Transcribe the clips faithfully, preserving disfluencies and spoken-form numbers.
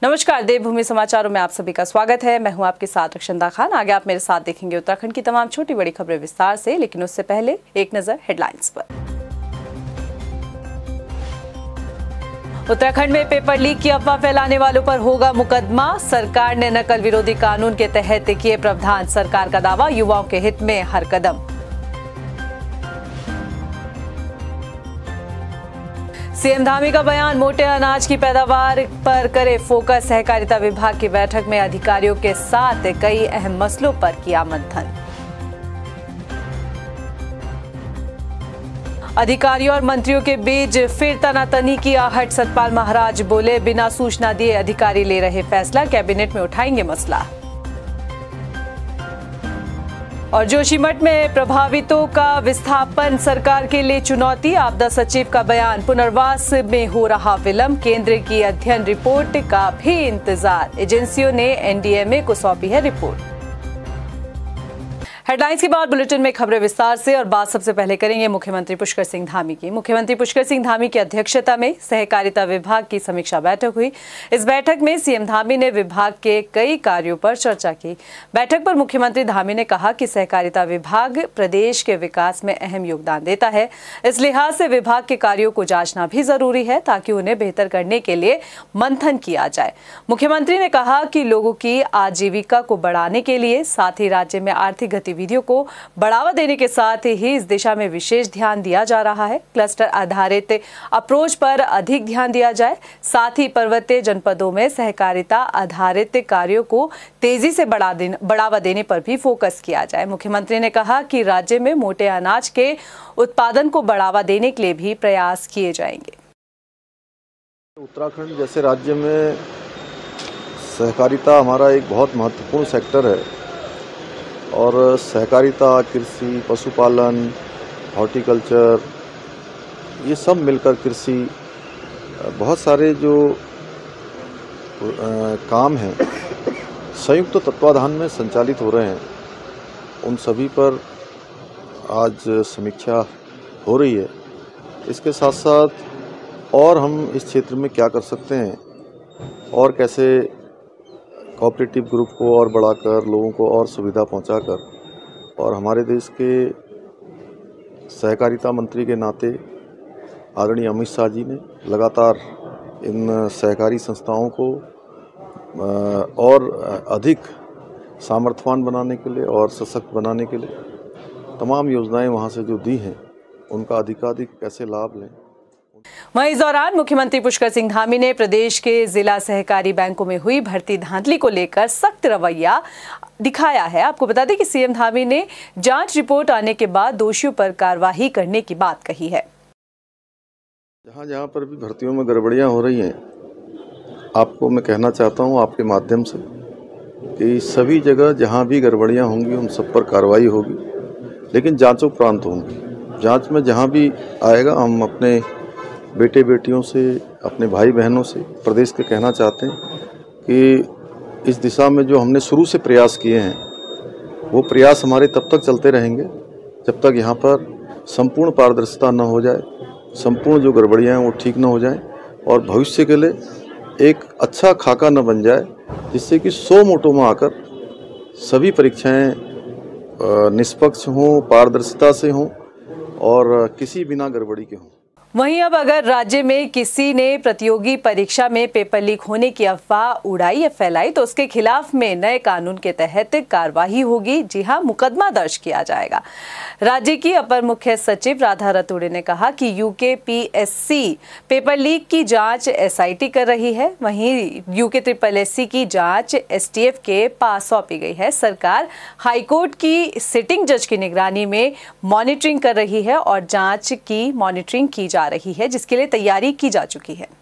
नमस्कार, देवभूमि समाचारों में आप सभी का स्वागत है। मैं हूं आपके साथ रक्षंदा खान। आगे आप मेरे साथ देखेंगे उत्तराखंड की तमाम छोटी बड़ी खबरें विस्तार से, लेकिन उससे पहले एक नजर हेडलाइंस पर। उत्तराखंड में पेपर लीक की अफवाह फैलाने वालों पर होगा मुकदमा। सरकार ने नकल विरोधी कानून के तहत किए प्रावधान। सरकार का दावा, युवाओं के हित में हर कदम। सीएम धामी का बयान, मोटे अनाज की पैदावार पर करे फोकस। सहकारिता विभाग की बैठक में अधिकारियों के साथ कई अहम मसलों पर किया मंथन। अधिकारियों और मंत्रियों के बीच फिर तनातनी की आहट। सतपाल महाराज बोले, बिना सूचना दिए अधिकारी ले रहे फैसला, कैबिनेट में उठाएंगे मसला। और जोशीमठ में प्रभावितों का विस्थापन सरकार के लिए चुनौती। आपदा सचिव का बयान, पुनर्वास में हो रहा विलंब। केंद्र की अध्ययन रिपोर्ट का भी इंतजार। एजेंसियों ने एनडीएमए को सौंपी है रिपोर्ट। हेडलाइंस के बाद बुलेटिन में खबरें विस्तार से, और बात सबसे पहले करेंगे मुख्यमंत्री पुष्कर सिंह धामी की। मुख्यमंत्री पुष्कर सिंह धामी की अध्यक्षता में सहकारिता विभाग की समीक्षा बैठक हुई। इस बैठक में सीएम धामी ने विभाग के कई कार्यों पर चर्चा की। बैठक पर मुख्यमंत्री धामी ने कहा कि सहकारिता विभाग प्रदेश के विकास में अहम योगदान देता है। इस लिहाज से विभाग के कार्यों को जांचना भी जरूरी है, ताकि उन्हें बेहतर करने के लिए मंथन किया जाए। मुख्यमंत्री ने कहा कि लोगों की आजीविका को बढ़ाने के लिए, साथ ही राज्य में आर्थिक गतिविधियों को बढ़ावा देने के साथ ही इस दिशा में विशेष ध्यान दिया जा रहा है। क्लस्टर आधारित अप्रोच पर अधिक ध्यान दिया जाए। साथ ही पर्वतीय जनपदों में सहकारिता आधारित कार्यों को तेजी से बढ़ावा देने पर भी फोकस किया जाए। मुख्यमंत्री ने कहा कि राज्य में मोटे अनाज के उत्पादन को बढ़ावा देने के लिए भी प्रयास किए जाएंगे। उत्तराखंड जैसे राज्य में सहकारिता हमारा एक बहुत महत्वपूर्ण सेक्टर है, और सहकारिता, कृषि, पशुपालन, हॉर्टिकल्चर, ये सब मिलकर कृषि, बहुत सारे जो आ, काम हैं संयुक्त तत्वाधान में संचालित हो रहे हैं। उन सभी पर आज समीक्षा हो रही है। इसके साथ साथ और हम इस क्षेत्र में क्या कर सकते हैं, और कैसे कोऑपरेटिव ग्रुप को और बढ़ाकर लोगों को और सुविधा पहुंचाकर, और हमारे देश के सहकारिता मंत्री के नाते आदरणीय अमित शाह जी ने लगातार इन सहकारी संस्थाओं को और अधिक सामर्थ्यवान बनाने के लिए और सशक्त बनाने के लिए तमाम योजनाएं वहां से जो दी हैं, उनका अधिकाधिक कैसे लाभ लें। वहीं इस दौरान मुख्यमंत्री पुष्कर सिंह धामी ने प्रदेश के जिला सहकारी बैंकों में हुई भर्ती धांधली को लेकर सख्त रवैया दिखाया है। आपको बता दें कि सीएम धामी ने जांच रिपोर्ट आने के बाद दोषियों पर कार्रवाई करने की बात कही है। जहां जहां पर भी भर्तियों में गड़बड़ियां हो रही हैं, आपको मैं कहना चाहता हूं आपके माध्यम से कि सभी जगह जहां भी गड़बड़ियां होंगी उन सब पर कार्रवाई होगी, लेकिन जांचोपरांत होंगी। जांच में जहां भी आएगा, हम अपने बेटे बेटियों से, अपने भाई बहनों से प्रदेश के कहना चाहते हैं कि इस दिशा में जो हमने शुरू से प्रयास किए हैं, वो प्रयास हमारे तब तक चलते रहेंगे जब तक यहाँ पर संपूर्ण पारदर्शिता न हो जाए, संपूर्ण जो गड़बड़ियाँ हैं वो ठीक न हो जाएं, और भविष्य के लिए एक अच्छा खाका न बन जाए, जिससे कि सौ मोटों में आकर सभी परीक्षाएं निष्पक्ष हों, पारदर्शिता से हों और किसी बिना गड़बड़ी के हों। वहीं अब अगर राज्य में किसी ने प्रतियोगी परीक्षा में पेपर लीक होने की अफवाह उड़ाई या फैलाई, तो उसके खिलाफ में नए कानून के तहत कार्रवाई होगी। जी हां, मुकदमा दर्ज किया जाएगा। राज्य की अपर मुख्य सचिव राधा रतूड़े ने कहा कि यूके पीएससी पेपर लीक की जांच एसआईटी कर रही है। वहीं यूके ट्रिपल एससी की जांच एसटीएफ के पास सौंपी गई है। सरकार हाईकोर्ट की सिटिंग जज की निगरानी में मॉनिटरिंग कर रही है, और जांच की मॉनिटरिंग की जा रही है, जिसके लिए तैयारी की जा चुकी है।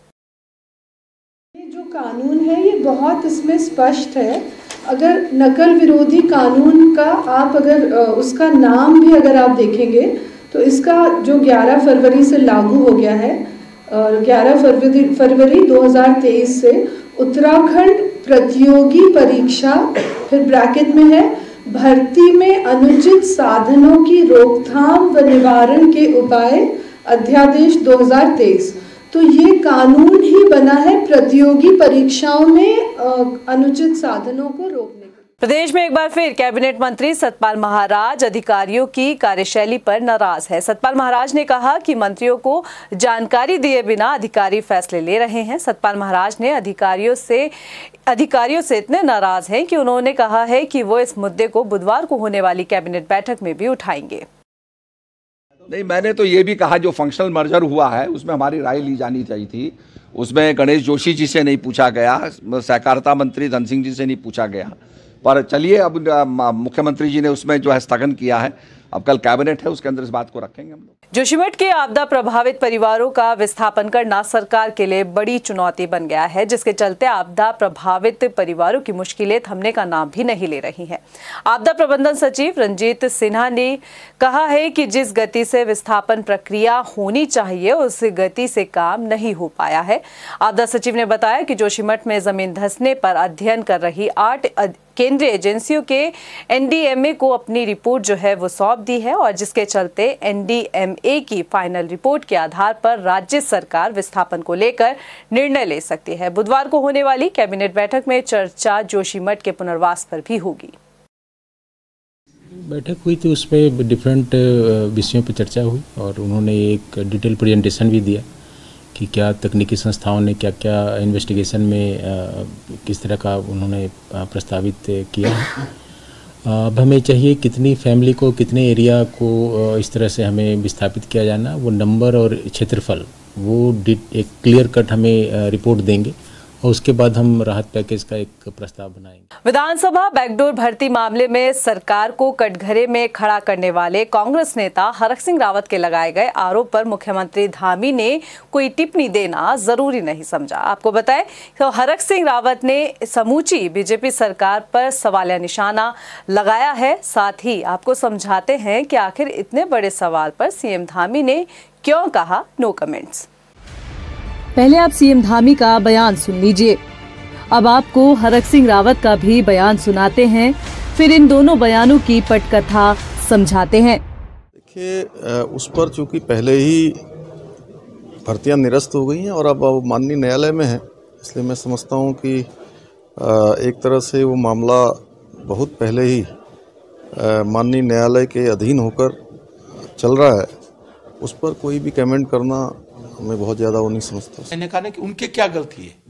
ये जो कानून है ये बहुत इसमें स्पष्ट है। अगर नकल विरोधी कानून का आप अगर उसका नाम भी अगर आप देखेंगे, तो इसका जो ग्यारह फरवरी से लागू हो गया है, और ग्यारह फरवरी फरवरी दो हज़ार तेईस से उत्तराखंड प्रतियोगी परीक्षा, फिर ब्रैकेट में है भर्ती में अनुचित साधनों की रोकथाम व निवारण के उपाय अध्यादेश दो हज़ार तेईस। तो ये कानून ही बना है प्रतियोगी परीक्षाओं में अनुचित साधनों को रोकने के। प्रदेश में एक बार फिर कैबिनेट मंत्री सतपाल महाराज अधिकारियों की कार्यशैली पर नाराज है। सतपाल महाराज ने कहा कि मंत्रियों को जानकारी दिए बिना अधिकारी फैसले ले रहे हैं। सतपाल महाराज ने अधिकारियों से अधिकारियों से इतने नाराज हैं कि उन्होंने कहा है कि वो इस मुद्दे को बुधवार को होने वाली कैबिनेट बैठक में भी उठाएंगे। नहीं, मैंने तो ये भी कहा जो फंक्शनल मर्जर हुआ है उसमें हमारी राय ली जानी चाहिए थी। उसमें गणेश जोशी जी से नहीं पूछा गया, सहकारिता मंत्री धन सिंह जी से नहीं पूछा गया। पर चलिए, अब मुख्यमंत्री जी ने उसमें जो है स्थगन किया है, अब कल कैबिनेट है उसके अंदर इस बात को रखेंगे हम लोग। जोशीमठ के आपदा प्रभावित परिवारों का विस्थापन करना सरकार के लिए बड़ी चुनौती बन गया है, जिसके चलते आपदा प्रभावित परिवारों की मुश्किलें थमने का नाम भी नहीं ले रही हैं। आपदा प्रबंधन सचिव रंजीत सिन्हा ने कहा है कि जिस गति से विस्थापन प्रक्रिया होनी चाहिए उस गति से काम नहीं हो पाया है। आपदा सचिव ने बताया कि जोशीमठ में जमीन धंसने पर अध्ययन कर रही आठ केंद्रीय एजेंसियों के एनडीएमए को अपनी रिपोर्ट जो है वो सौंप दी है और जिसके चलते एनडीएमए की फाइनल रिपोर्ट के आधार पर राज्य सरकार विस्थापन को लेकर निर्णय ले सकती है। बुधवार को होने वाली कैबिनेट बैठक में चर्चा जोशीमठ के पुनर्वास पर भी होगी। बैठक हुई थी, उस पर डिफरेंट विषयों पर चर्चा हुई और उन्होंने एक डिटेल प्रेजेंटेशन भी दिया कि क्या तकनीकी संस्थाओं ने क्या क्या इन्वेस्टिगेशन में आ, किस तरह का उन्होंने प्रस्तावित किया है। अब हमें चाहिए कितनी फैमिली को, कितने एरिया को इस तरह से हमें विस्थापित किया जाना, वो नंबर और क्षेत्रफल वो एक क्लियर कट हमें रिपोर्ट देंगे और उसके बाद हम राहत पैकेज का एक प्रस्ताव बनाएंगे। विधानसभा बैकडोर भर्ती मामले में सरकार को कटघरे में खड़ा करने वाले कांग्रेस नेता हरक सिंह रावत के लगाए गए आरोप पर मुख्यमंत्री धामी ने कोई टिप्पणी देना जरूरी नहीं समझा। आपको बताएं तो हरक सिंह रावत ने समूची बीजेपी सरकार पर सवालिया निशाना लगाया है। साथ ही आपको समझाते हैं कि आखिर इतने बड़े सवाल पर सीएम धामी ने क्यों कहा नो कमेंट्स। पहले आप सीएम धामी का बयान सुन लीजिए, अब आपको हरक सिंह रावत का भी बयान सुनाते हैं, फिर इन दोनों बयानों की पटकथा समझाते हैं। देखिए, उस पर चूंकि पहले ही भर्तियां निरस्त हो गई हैं और अब माननीय न्यायालय में है, इसलिए मैं समझता हूं कि एक तरह से वो मामला बहुत पहले ही माननीय न्यायालय के अधीन होकर चल रहा है। उस पर कोई भी कमेंट करना मैं बहुत ज्यादा वो नहीं समझता। मैंने कहा कि उनके क्या गलती है,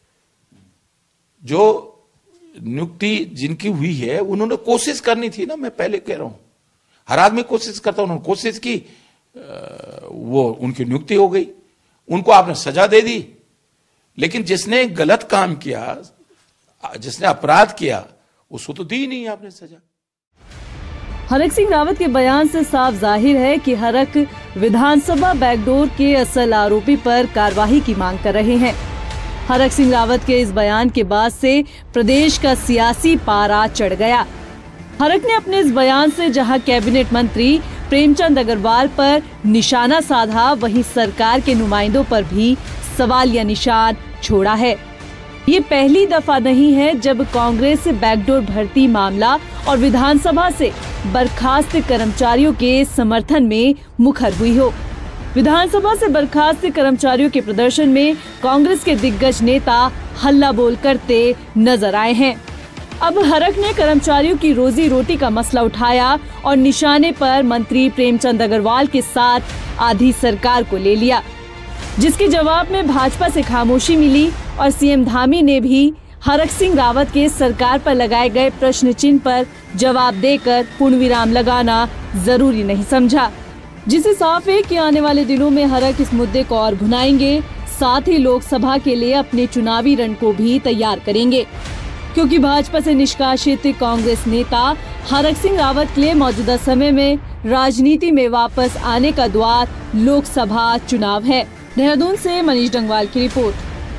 जो नियुक्ति जिनकी हुई है उन्होंने कोशिश करनी थी ना। मैं पहले कह रहा हूं, हर आदमी कोशिश करता, उन्होंने कोशिश की, वो उनकी नियुक्ति हो गई, उनको आपने सजा दे दी। लेकिन जिसने गलत काम किया, जिसने अपराध किया, उसको तो दी नहीं आपने सजा। हरक सिंह रावत के बयान से साफ जाहिर है कि हरक विधानसभा बैकडोर के असल आरोपी पर कार्रवाई की मांग कर रहे हैं। हरक सिंह रावत के इस बयान के बाद से प्रदेश का सियासी पारा चढ़ गया। हरक ने अपने इस बयान से जहां कैबिनेट मंत्री प्रेमचंद अग्रवाल पर निशाना साधा, वहीं सरकार के नुमाइंदों पर भी सवालिया निशान छोड़ा है। ये पहली दफा नहीं है जब कांग्रेस बैकडोर भर्ती मामला और विधानसभा से बर्खास्त कर्मचारियों के समर्थन में मुखर हुई हो। विधानसभा से बर्खास्त कर्मचारियों के प्रदर्शन में कांग्रेस के दिग्गज नेता हल्ला बोल करते नजर आए हैं। अब हरक ने कर्मचारियों की रोजी रोटी का मसला उठाया और निशाने पर मंत्री प्रेमचंद अग्रवाल के साथ आधी सरकार को ले लिया, जिसके जवाब में भाजपा से खामोशी मिली और सीएम धामी ने भी हरक सिंह रावत के सरकार पर लगाए गए प्रश्न चिन्ह पर जवाब देकर पूर्ण विराम लगाना जरूरी नहीं समझा, जिससे साफ है कि आने वाले दिनों में हरक इस मुद्दे को और भुनाएंगे, साथ ही लोकसभा के लिए अपने चुनावी रण को भी तैयार करेंगे, क्योंकि भाजपा से निष्कासित कांग्रेस नेता हरक सिंह रावत के लिए मौजूदा समय में राजनीति में वापस आने का द्वार लोकसभा चुनाव है। देहरादून से मनीष डंगवाल की रिपोर्ट।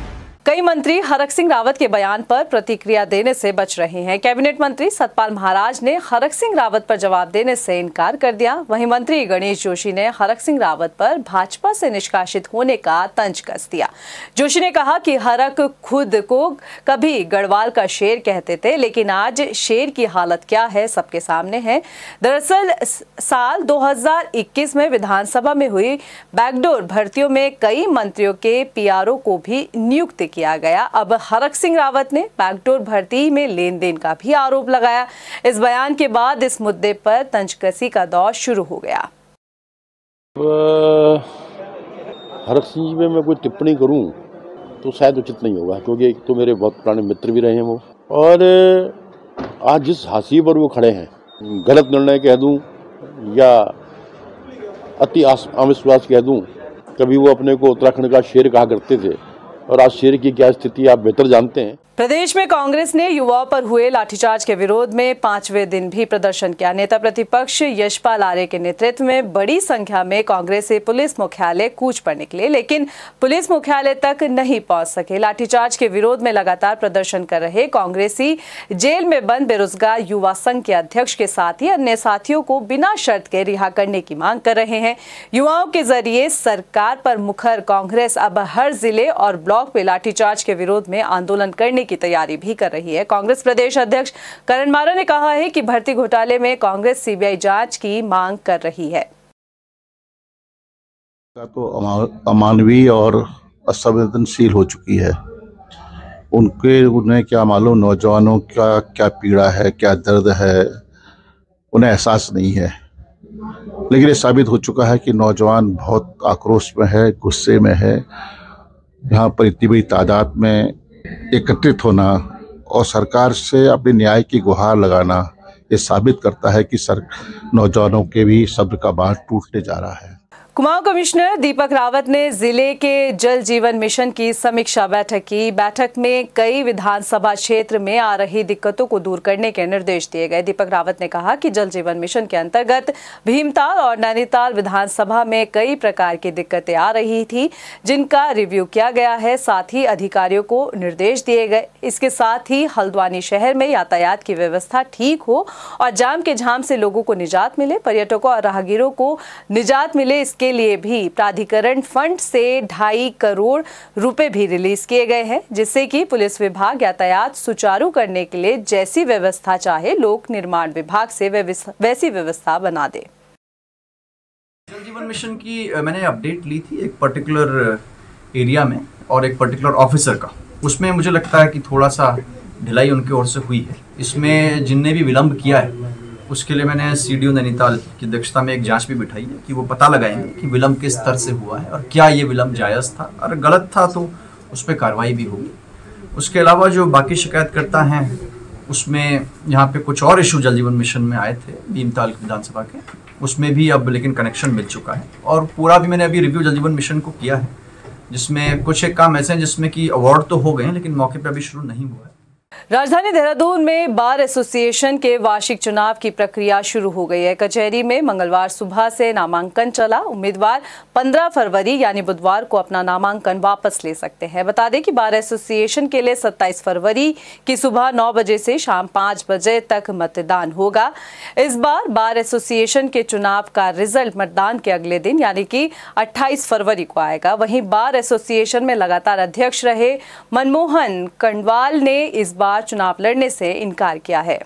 कई मंत्री हरक सिंह रावत के बयान पर प्रतिक्रिया देने से बच रहे हैं। कैबिनेट मंत्री सतपाल महाराज ने हरक सिंह रावत पर जवाब देने से इनकार कर दिया। वहीं मंत्री गणेश जोशी ने हरक सिंह रावत पर भाजपा से निष्कासित होने का तंज कस दिया। जोशी ने कहा कि हरक खुद को कभी गढ़वाल का शेर कहते थे, लेकिन आज शेर की हालत क्या है सबके सामने है। दरअसल साल दो हज़ार इक्कीस में विधानसभा में हुई बैकडोर भर्तियों में कई मंत्रियों के पीआरओ को भी नियुक्त किया गया। अब हरक सिंह रावत ने बैकडोर भर्ती में लेन देन का भी आरोप लगाया। इस बयान के बाद इस मुद्दे पर तंजकसी का दौर शुरू हो गया। हरक सिंह जी में मैं कोई टिप्पणी करूं तो शायद उचित नहीं होगा, क्योंकि एक तो मेरे बहुत पुराने मित्र भी रहे हैं वो, और आज जिस हाशिए पर वो खड़े हैं, गलत निर्णय कह दूं या अति अविश्वास कह दूं, कभी वो अपने को उत्तराखंड का शेर कहा करते थे और आज शेर की क्या स्थिति आप बेहतर जानते हैं। प्रदेश में कांग्रेस ने युवाओं पर हुए लाठीचार्ज के विरोध में पांचवें दिन भी प्रदर्शन किया। नेता प्रतिपक्ष यशपाल आर्य के नेतृत्व में बड़ी संख्या में कांग्रेसी पुलिस मुख्यालय कूच पर निकले, लेकिन पुलिस मुख्यालय तक नहीं पहुंच सके। लाठीचार्ज के विरोध में लगातार प्रदर्शन कर रहे कांग्रेसी जेल में बंद बेरोजगार युवा संघ के अध्यक्ष के साथ ही अन्य साथियों को बिना शर्त के रिहा करने की मांग कर रहे हैं। युवाओं के जरिए सरकार पर मुखर कांग्रेस अब हर जिले और ब्लॉक में लाठीचार्ज के विरोध में आंदोलन करने की तैयारी भी कर रही है। कांग्रेस प्रदेश अध्यक्ष करण मारा ने कहा है कि भर्ती घोटाले में कांग्रेस सीबीआई जांच की मांग कर रही है। तो अमानवीय और असंवेदनशील हो चुकी है। उनके उन्हें क्या मालूम नौजवानों का क्या पीड़ा है, क्या दर्द है, उन्हें एहसास नहीं है। लेकिन ये साबित हो चुका है कि नौजवान बहुत आक्रोश में है, गुस्से में है। यहाँ पर इतनी बड़ी तादाद में एकत्रित होना और सरकार से अपने न्याय की गुहार लगाना, ये साबित करता है कि सर नौजवानों के भी सब्र का बांध टूटने जा रहा है। कुमाऊं कमिश्नर दीपक रावत ने जिले के जल जीवन मिशन की समीक्षा बैठक की। बैठक में कई विधानसभा क्षेत्र में आ रही दिक्कतों को दूर करने के निर्देश दिए गए। दीपक रावत ने कहा कि जल जीवन मिशन के अंतर्गत भीमताल और नैनीताल विधानसभा में कई प्रकार की दिक्कतें आ रही थी, जिनका रिव्यू किया गया है। साथ ही अधिकारियों को निर्देश दिए गए। इसके साथ ही हल्द्वानी शहर में यातायात की व्यवस्था ठीक हो और जाम के झाम से लोगों को निजात मिले, पर्यटकों और राहगीरों को निजात मिले। इसके के लिए भी प्राधिकरण फंड से ढाई करोड़ रुपए भी रिलीज किए गए हैं, जिससे कि पुलिस विभाग यातायात सुचारू करने के लिए जैसी व्यवस्था चाहे लोक निर्माण विभाग से वैसी व्यवस्था बना दे। जल जीवन मिशन की मैंने अपडेट ली थी एक पर्टिकुलर एरिया में और एक पर्टिकुलर ऑफिसर का। उसमें मुझे लगता है कि थोड़ा सा ढिलाई उनकी ओर से हुई है। इसमें जिनने भी विलंब किया है उसके लिए मैंने सीडीओ नैनीताल की अध्यक्षता में एक जांच भी बिठाई है कि वो पता लगाएंगे कि विलंब किस स्तर से हुआ है और क्या ये विलंब जायज़ था, और गलत था तो उस पर कार्रवाई भी होगी। उसके अलावा जो बाकी शिकायतकर्ता हैं उसमें यहाँ पे कुछ और इशू जल जीवन मिशन में आए थे भीमताल विधानसभा के, उसमें भी अब लेकिन कनेक्शन मिल चुका है। और पूरा भी मैंने अभी रिव्यू जल जीवन मिशन को किया है, जिसमें कुछ एक काम ऐसे हैं जिसमें कि अवार्ड तो हो गए हैं लेकिन मौके पर अभी शुरू नहीं हुआ है। राजधानी देहरादून में बार एसोसिएशन के वार्षिक चुनाव की प्रक्रिया शुरू हो गई है। कचहरी में मंगलवार सुबह से नामांकन चला। उम्मीदवार पंद्रह फरवरी यानी बुधवार को अपना नामांकन वापस ले सकते हैं। बता दें कि बार एसोसिएशन के लिए सत्ताईस फरवरी की सुबह नौ बजे से शाम पाँच बजे तक मतदान होगा। इस बार बार एसोसिएशन के चुनाव का रिजल्ट मतदान के अगले दिन यानी कि अट्ठाईस फरवरी को आएगा। वहीं बार एसोसिएशन में लगातार अध्यक्ष रहे मनमोहन कंडवाल ने इस बार चुनाव लड़ने से इनकार किया है।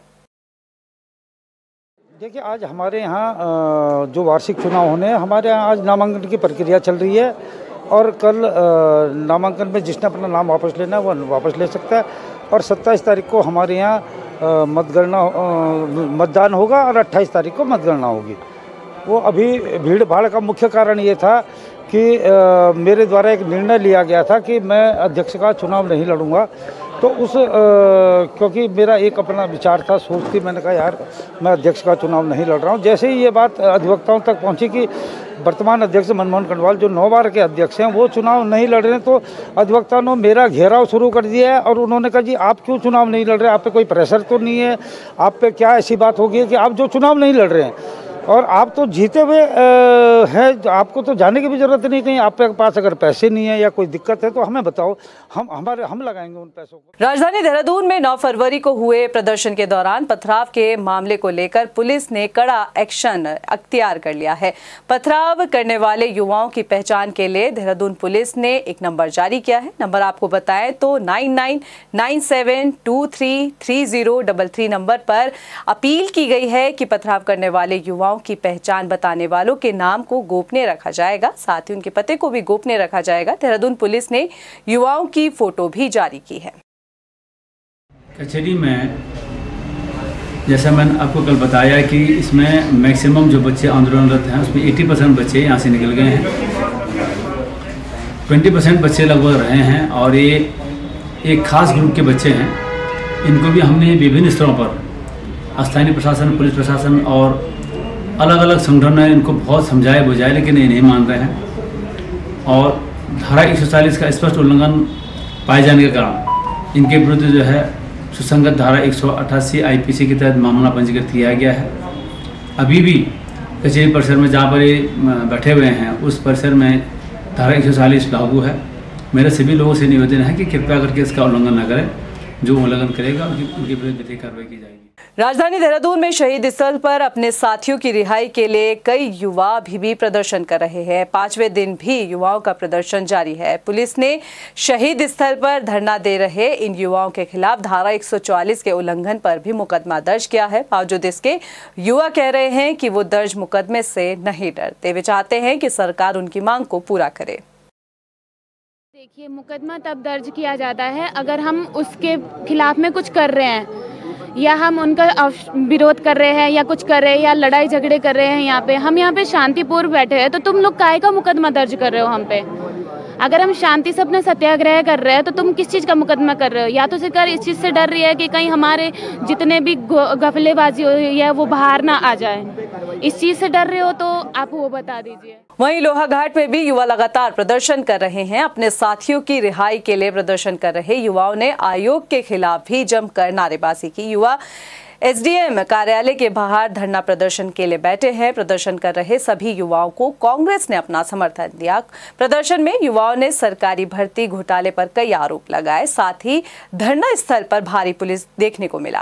देखिए, आज हमारे यहाँ जो वार्षिक चुनाव होने हैं, हमारे यहाँ आज नामांकन की प्रक्रिया चल रही है और कल नामांकन में जिसने अपना नाम वापस लेना है वो वापस ले सकता है। और सत्ताईस तारीख को हमारे यहाँ मतगणना मतदान होगा और अट्ठाईस तारीख को मतगणना होगी। वो अभी भीड़ भाड़ का मुख्य कारण ये था कि आ, मेरे द्वारा एक निर्णय लिया गया था कि मैं अध्यक्ष का चुनाव नहीं लड़ूंगा। तो उस आ, क्योंकि मेरा एक अपना विचार था, सोच थी, मैंने कहा यार मैं अध्यक्ष का चुनाव नहीं लड़ रहा हूँ। जैसे ही ये बात अधिवक्ताओं तक पहुँची कि वर्तमान अध्यक्ष मनमोहन कंडवाल जो नौ बार के अध्यक्ष हैं वो चुनाव नहीं लड़ रहे हैं, तो अधिवक्ताओं ने मेरा घेराव शुरू कर दिया है और उन्होंने कहा जी आप क्यों चुनाव नहीं लड़ रहे, आप पे कोई प्रेशर तो नहीं है, आप पे क्या ऐसी बात होगी कि आप जो चुनाव नहीं लड़ रहे हैं। और आप तो जीते हुए हैं, आपको तो जाने की भी जरूरत नहीं कहीं। आपके पास अगर पैसे नहीं है या कोई दिक्कत है तो हमें बताओ, हम हमारे हम लगाएंगे उन पैसों को। राजधानी देहरादून में नौ फरवरी को हुए प्रदर्शन के दौरान पथराव के मामले को लेकर पुलिस ने कड़ा एक्शन अख्तियार कर लिया है। पथराव करने वाले युवाओं की पहचान के लिए देहरादून पुलिस ने एक नंबर जारी किया है। नंबर आपको बताएं तो nine nine nine seven two three three zero double three number पर अपील की गई है कि पथराव करने वाले युवाओं की पहचान बताने वालों के नाम को गोपनीय रखा जाएगा, साथ ही उनके पते को भी गोपनीय रखा जाएगा। देहरादून पुलिस ने युवाओं की फोटो भी जारी की है। कचहरी में जैसा मैंने आपको कल बताया कि इसमें मैक्सिमम जो बच्चे आंदोलनरत हैं उसमें अस्सी परसेंट बच्चे यहाँ से निकल गए हैं, बीस परसेंट बच्चे लगभग रहे हैं और ये एक खास ग्रुप के बच्चे हैं। इनको भी हमने विभिन्न स्तरों पर स्थानीय प्रशासन, पुलिस प्रशासन और अलग अलग संगठनों ने इनको बहुत समझाया बुझाया, लेकिन ये नहीं मान रहे हैं और धारा एक सौ चालीस का स्पष्ट उल्लंघन पाए जाने के कारण इनके विरुद्ध जो है सुसंगत धारा एक सौ अट्ठासी आईपीसी के तहत मामला पंजीकृत किया गया है। अभी भी कचहरी परिसर में जहाँ पर ये बैठे हुए हैं उस परिसर में धारा एक सौ चालीस लागू है। मेरे सभी लोगों से निवेदन है कि कृपया करके इसका उल्लंघन न करें। जो उल्लंघन करेगा उनकी उनके विरुद्ध विधिक कार्रवाई की जाएगी। राजधानी देहरादून में शहीद स्थल पर अपने साथियों की रिहाई के लिए कई युवा अभी भी प्रदर्शन कर रहे हैं। पांचवें दिन भी युवाओं का प्रदर्शन जारी है। पुलिस ने शहीद स्थल पर धरना दे रहे इन युवाओं के खिलाफ धारा एक सौ चौवालीस के उल्लंघन पर भी मुकदमा दर्ज किया है। बावजूद इसके युवा कह रहे हैं कि वो दर्ज मुकदमे से नहीं डरते। वे चाहते हैं कि सरकार उनकी मांग को पूरा करे। देखिए, मुकदमा तब दर्ज किया जाता है अगर हम उसके खिलाफ में कुछ कर रहे हैं या हम उनका विरोध कर रहे हैं या कुछ कर रहे हैं या लड़ाई झगड़े कर रहे हैं। यहाँ पे हम यहाँ पे शांतिपूर्व बैठे हैं तो तुम लोग काहे का मुकदमा दर्ज कर रहे हो हम पे? अगर हम शांति से अपना सत्याग्रह कर रहे हैं तो तुम किस चीज़ का मुकदमा कर रहे हो? या तो सरकार इस चीज़ से डर रही है कि कहीं हमारे जितने भी गफलेबाजी हुई है वो बाहर ना आ जाए। इस चीज़ से डर रहे हो तो आप वो बता दीजिए। वहीं लोहाघाट में भी युवा लगातार प्रदर्शन कर रहे हैं। अपने साथियों की रिहाई के लिए प्रदर्शन कर रहे युवाओं ने आयोग के खिलाफ भी जमकर नारेबाजी की। युवा एसडीएम कार्यालय के बाहर धरना प्रदर्शन के लिए बैठे हैं। प्रदर्शन कर रहे सभी युवाओं को कांग्रेस ने अपना समर्थन दिया। प्रदर्शन में युवाओं ने सरकारी भर्ती घोटाले पर कई आरोप लगाए। साथ ही धरना स्थल पर भारी पुलिस देखने को मिला।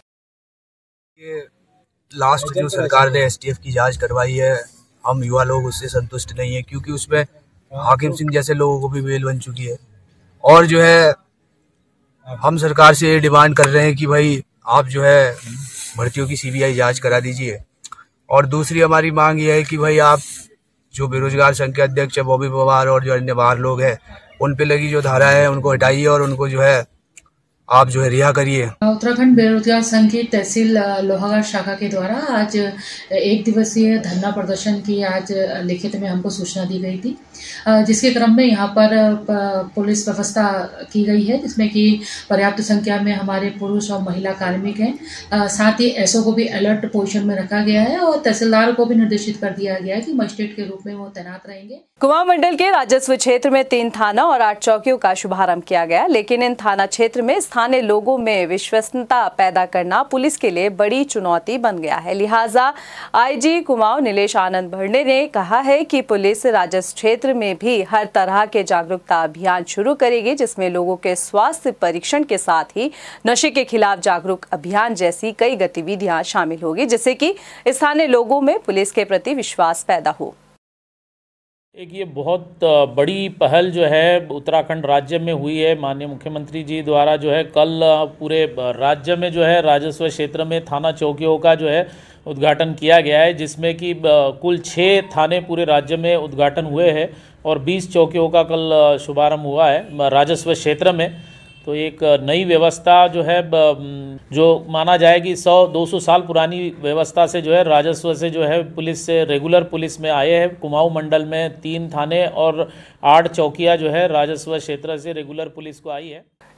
लास्ट जो सरकार ने एसटीएफ की जांच करवाई है, हम युवा लोग उससे संतुष्ट नहीं है, क्योंकि उसमें हाकिम सिंह जैसे लोगों को भी बेल बन चुकी है। और जो है हम सरकार से ये डिमांड कर रहे हैं कि भाई आप जो है भर्तियों की सीबीआई जांच करा दीजिए। और दूसरी हमारी मांग ये है कि भाई आप जो बेरोजगार संघ के अध्यक्ष है बॉबी पवार और जो अन्य बाहर लोग हैं उन पे लगी जो धारा है उनको हटाइए और उनको जो है आप जो है रिहा करिए। उत्तराखंड बेरोजगार संघ की तहसील लोहाघाट शाखा के द्वारा आज एक दिवसीय धरना प्रदर्शन की आज लिखित में हमको सूचना दी गई थी, जिसके क्रम में यहाँ पर पुलिस व्यवस्था की गई है, जिसमें कि पर्याप्त संख्या में हमारे पुरुष और महिला कार्मिक हैं। साथ ही एसओ को भी अलर्ट पोजीशन में रखा गया है और तहसीलदार को भी निर्देशित कर दिया गया है कि मजिस्ट्रेट के रूप में वो तैनात रहेंगे। कुमाऊं मंडल के राजस्व क्षेत्र में तीन थाना और आठ चौकियों का शुभारंभ किया गया, लेकिन इन थाना क्षेत्र में स्थानीय लोगों में विश्वसनीयता पैदा करना पुलिस के लिए बड़ी चुनौती बन गया है। लिहाजा आईजी कुमाऊं नीलेश आनंद भरणे ने कहा है कि पुलिस राजस्व क्षेत्र में भी हर तरह के जागरूकता अभियान शुरू करेगी, जिसमें लोगों के स्वास्थ्य परीक्षण के साथ ही नशे के खिलाफ जागरूक अभियान जैसी कई गतिविधियां शामिल होगी, जिससे कि स्थानीय लोगों में पुलिस के प्रति विश्वास पैदा हो। एक ये बहुत बड़ी पहल जो है उत्तराखंड राज्य में हुई है। माननीय मुख्यमंत्री जी द्वारा जो है कल पूरे राज्य में जो है राजस्व क्षेत्र में थाना चौकियों का जो है उद्घाटन किया गया है, जिसमें कि कुल छः थाने पूरे राज्य में उद्घाटन हुए हैं और बीस चौकियों का कल शुभारंभ हुआ है राजस्व क्षेत्र में। तो एक नई व्यवस्था जो है जो माना जाए कि सौ दो सौ साल पुरानी व्यवस्था से जो है राजस्व से जो है पुलिस से रेगुलर पुलिस में आए हैं। कुमाऊं मंडल में तीन थाने और आठ चौकियां जो है राजस्व क्षेत्र से रेगुलर पुलिस को आई है।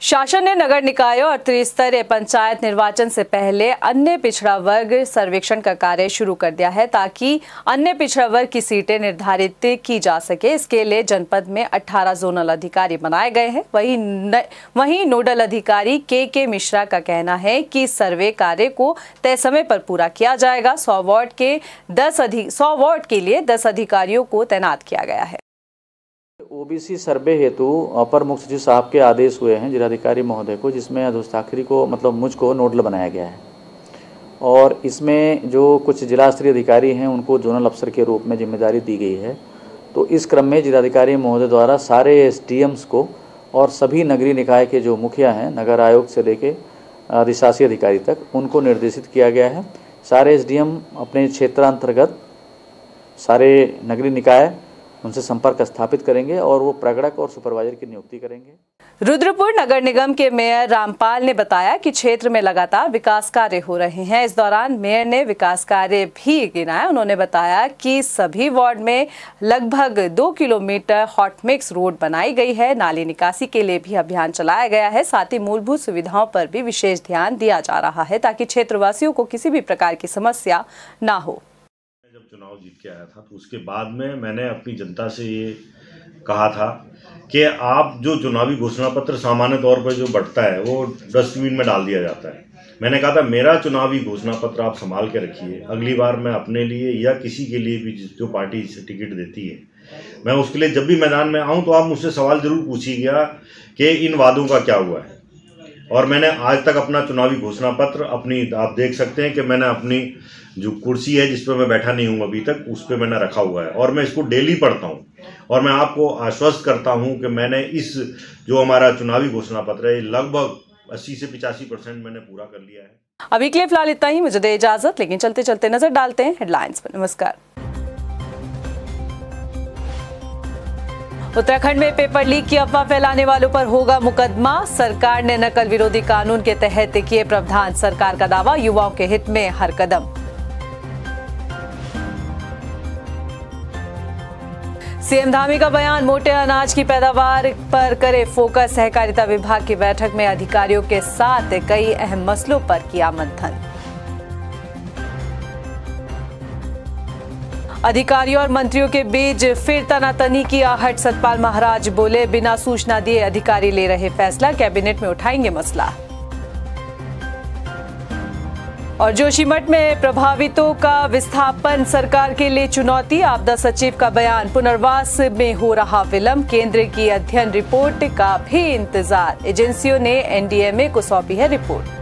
शासन ने नगर निकायों और त्रिस्तरीय पंचायत निर्वाचन से पहले अन्य पिछड़ा वर्ग सर्वेक्षण का कार्य शुरू कर दिया है ताकि अन्य पिछड़ा वर्ग की सीटें निर्धारित की जा सके। इसके लिए जनपद में अठारह जोनल अधिकारी बनाए गए हैं। वहीं न, वहीं नोडल अधिकारी के के मिश्रा का कहना है कि सर्वे कार्य को तय समय पर पूरा किया जाएगा। सौ वार्ड के दस अधिक सौ वार्ड के लिए दस अधिकारियों को तैनात किया गया है। ओबीसी सर्वे हेतु अपर मुख्य सचिव साहब के आदेश हुए हैं जिलाधिकारी महोदय को, जिसमें हस्ताक्षरी को मतलब मुझको नोडल बनाया गया है और इसमें जो कुछ जिला स्तरीय अधिकारी हैं उनको जोनल अफसर के रूप में जिम्मेदारी दी गई है। तो इस क्रम में जिलाधिकारी महोदय द्वारा सारे एसडीएम्स को और सभी नगरीय निकाय के जो मुखिया हैं नगर आयोग से लेके अधिशासी अधिकारी तक उनको निर्देशित किया गया है। सारे एसडीएम अपने क्षेत्रांतर्गत सारे नगरीय निकाय उनसे संपर्क स्थापित करेंगे और वो प्रगणक और सुपरवाइजर की नियुक्ति करेंगे। रुद्रपुर नगर निगम के मेयर रामपाल ने बताया कि क्षेत्र में लगातार विकास कार्य हो रहे हैं। इस दौरान मेयर ने विकास कार्य भी गिनाया। उन्होंने बताया कि सभी वार्ड में लगभग दो किलोमीटर हॉट मिक्स रोड बनाई गई है। नाली निकासी के लिए भी अभियान चलाया गया है। साथ ही मूलभूत सुविधाओं पर भी विशेष ध्यान दिया जा रहा है ताकि क्षेत्रवासियों को किसी भी प्रकार की समस्या न हो। जब चुनाव जीत के आया था तो उसके बाद में मैंने अपनी जनता से ये कहा था कि आप जो चुनावी घोषणा पत्र सामान्य तौर पर जो बढ़ता है वो डस्टबिन में डाल दिया जाता है। मैंने कहा था मेरा चुनावी घोषणा पत्र आप संभाल के रखिए, अगली बार मैं अपने लिए या किसी के लिए भी जो पार्टी से टिकट देती है मैं उसके लिए जब भी मैदान में आऊँ तो आप मुझसे सवाल जरूर पूछिएगा कि इन वादों का क्या हुआ है। और मैंने आज तक अपना चुनावी घोषणा पत्र अपनी आप देख सकते हैं कि मैंने अपनी जो कुर्सी है जिस पर मैं बैठा नहीं हूँ अभी तक उस पर मैंने रखा हुआ है और मैं इसको डेली पढ़ता हूँ और मैं आपको आश्वस्त करता हूँ कि मैंने इस जो हमारा चुनावी घोषणा पत्र है लगभग अस्सी से पचासी परसेंट मैंने पूरा कर लिया है। अभी के लिए फिलहाल इतना ही, मुझे दे इजाजत, लेकिन चलते चलते नजर डालते हैं हेडलाइंस पर। नमस्कार। उत्तराखंड में पेपर लीक की अफवाह फैलाने वालों पर होगा मुकदमा। सरकार ने नकल विरोधी कानून के तहत किए प्रावधान। सरकार का दावा, युवाओं के हित में हर कदम। सीएम धामी का बयान, मोटे अनाज की पैदावार पर करे फोकस। सहकारिता विभाग की बैठक में अधिकारियों के साथ कई अहम मसलों पर किया मंथन। अधिकारियों और मंत्रियों के बीच फिर तनातनी की आहट। सतपाल महाराज बोले, बिना सूचना दिए अधिकारी ले रहे फैसला, कैबिनेट में उठाएंगे मसला। और जोशीमठ में प्रभावितों का विस्थापन सरकार के लिए चुनौती। आपदा सचिव का बयान, पुनर्वास में हो रहा विलंब, केंद्र की अध्ययन रिपोर्ट का भी इंतजार। एजेंसियों ने एनडीएमए को सौंपी है रिपोर्ट।